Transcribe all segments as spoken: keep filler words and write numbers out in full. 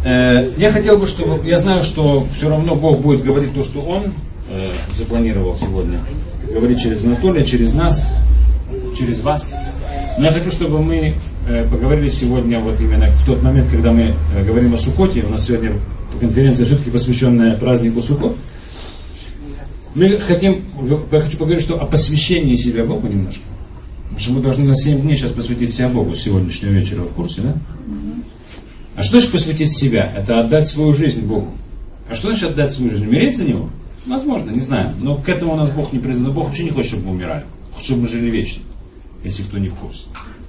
Э, я хотел бы, чтобы... Я знаю, что все равно Бог будет говорить то, что Он э, запланировал сегодня. Говорить через Анатолия, через нас, через вас. Но я хочу, чтобы мы э, поговорили сегодня вот именно в тот момент, когда мы э, говорим о Суккоте. У нас сегодня конференция все-таки посвященная празднику Суккот. Мы хотим... Я хочу поговорить, что о посвящении себя Богу немножко. Потому что мы должны на семь дней сейчас посвятить себя Богу с сегодняшнего вечера, в курсе, да? А что значит посвятить себя? Это отдать свою жизнь Богу. А что значит отдать свою жизнь? Умереть за Него? Возможно, не знаю. Но к этому у нас Бог не призван. Бог вообще не хочет, чтобы мы умирали. Хочет, чтобы мы жили вечно. Если кто не в курсе.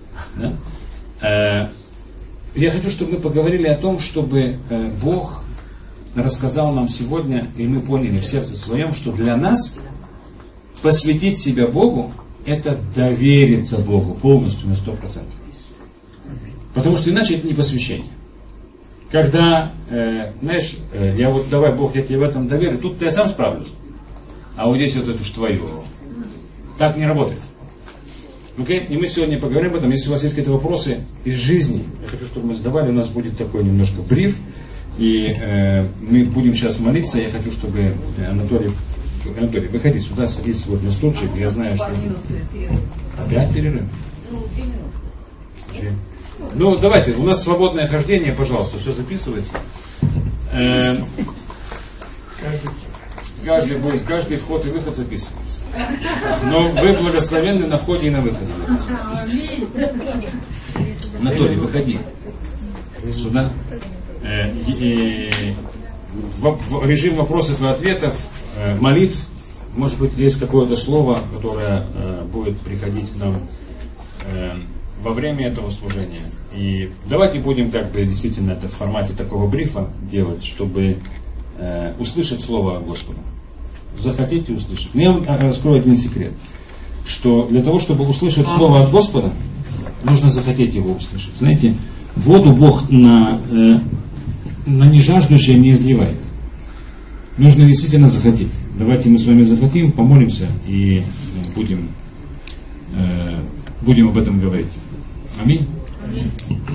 Да? Я хочу, чтобы мы поговорили о том, чтобы Бог рассказал нам сегодня, и мы поняли в сердце своем, что для нас посвятить себя Богу — это довериться Богу полностью на сто процентов. Потому что иначе это не посвящение. Когда, э, знаешь, э, я вот давай, Бог, я тебе в этом доверю, тут я сам справлюсь. А вот здесь вот это уж твое. Так не работает. Окей? И мы сегодня поговорим об этом. Если у вас есть какие-то вопросы из жизни, я хочу, чтобы мы задавали, у нас будет такой немножко бриф. И э, мы будем сейчас молиться. Я хочу, чтобы Анатолий, Анатолий, выходи сюда, садись вот на стульчик. Я знаю, что... Опять перерыв? Ну, две минуты. Ну, давайте, у нас свободное хождение, пожалуйста, все записывается. Э, каждый, будет, каждый вход и выход записывается. Но вы благословенны на входе и на выходе. Анатолий, выходи сюда. Э, и, в, в режим вопросов и ответов, э, молитв, может быть, есть какое-то слово, которое э, будет приходить к нам э, во время этого служения. И давайте будем как бы действительно это в формате такого брифа делать, чтобы э, услышать слово Господа. Захотите услышать. Но я вам раскрою один секрет, что для того, чтобы услышать слово от Господа, нужно захотеть его услышать. Знаете, воду Бог на, э, на нежаждущее не изливает. Нужно действительно захотеть. Давайте мы с вами захотим, помолимся и будем, э, будем об этом говорить. Аминь. Аминь.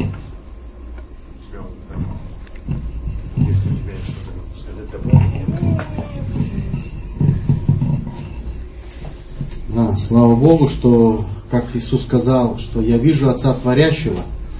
Да, слава Богу, что, как Иисус сказал, что я вижу Отца Творящего.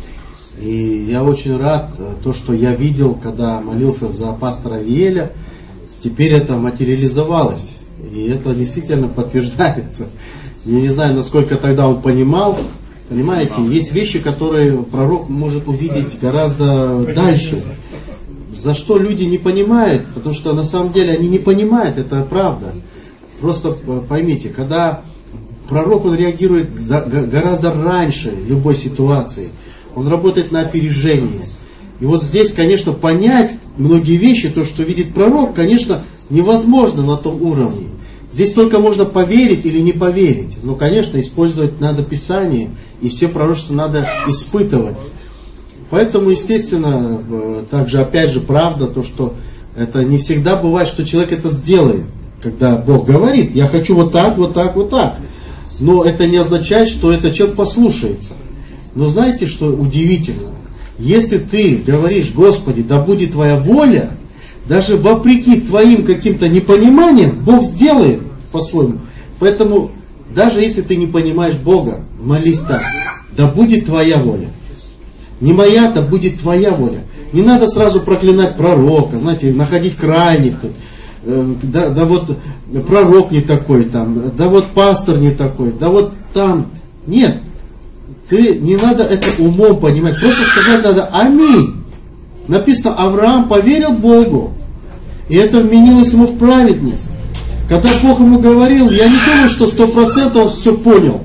И я очень рад, то, что я видел, когда молился за пастора Виэля, теперь это материализовалось. И это действительно подтверждается. Я не знаю, насколько тогда он понимал. Понимаете, есть вещи, которые пророк может увидеть гораздо дальше. За что люди не понимают, потому что на самом деле они не понимают, это правда. Просто поймите, когда пророк, он реагирует гораздо раньше любой ситуации, он работает на опережение. И вот здесь, конечно, понять многие вещи, то, что видит пророк, конечно, невозможно на том уровне. Здесь только можно поверить или не поверить. Но, конечно, использовать надо Писание, и все пророчества надо испытывать. Поэтому, естественно, также, опять же, правда, то, что это не всегда бывает, что человек это сделает. Когда Бог говорит, я хочу вот так, вот так, вот так. Но это не означает, что этот человек послушается. Но знаете, что удивительно? Если ты говоришь, Господи, да будет Твоя воля, даже вопреки твоим каким-то непониманиям, Бог сделает по-своему. Поэтому, даже если ты не понимаешь Бога, молись так, да будет Твоя воля. Не моя, да будет Твоя воля. Не надо сразу проклинать пророка, знаете, находить крайних тут. Да, да вот пророк не такой там, да вот пастор не такой, да вот там. Нет, ты не надо это умом понимать, просто сказать надо аминь. Написано, Авраам поверил Богу, и это вменилось ему в праведность. Когда Бог ему говорил, я не думаю, что сто процентов он все понял.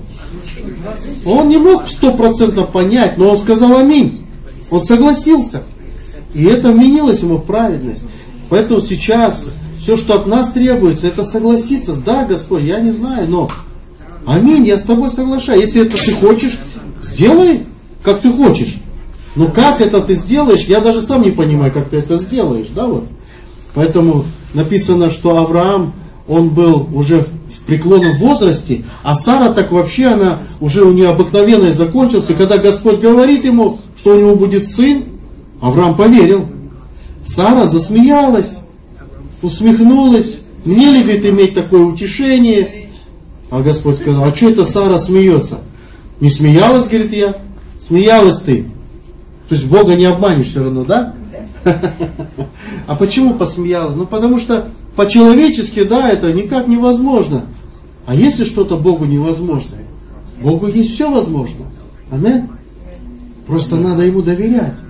Он не мог сто процентов понять, но он сказал аминь. Он согласился. И это вменилось ему в праведность. Поэтому сейчас все, что от нас требуется, это согласиться. Да, Господь, я не знаю, но аминь, я с тобой соглашаюсь. Если это ты хочешь, сделай, как ты хочешь. Но как это ты сделаешь, я даже сам не понимаю, как ты это сделаешь. Да, вот. Поэтому написано, что Авраам, он был уже в преклонном возрасте, а Сара так вообще, она уже у нее обыкновенная закончилась. И когда Господь говорит ему, что у него будет сын, Авраам поверил. Сара засмеялась, усмехнулась. Мне ли, говорит, иметь такое утешение? А Господь сказал, а что это Сара смеется? Не смеялась, говорит, я. Смеялась ты. То есть Бога не обманешь все равно, да? А почему посмеялась? Ну потому что по-человечески, да, это никак невозможно. А если что-то Богу невозможно? Богу есть все возможно. Аминь. Просто надо Ему доверять.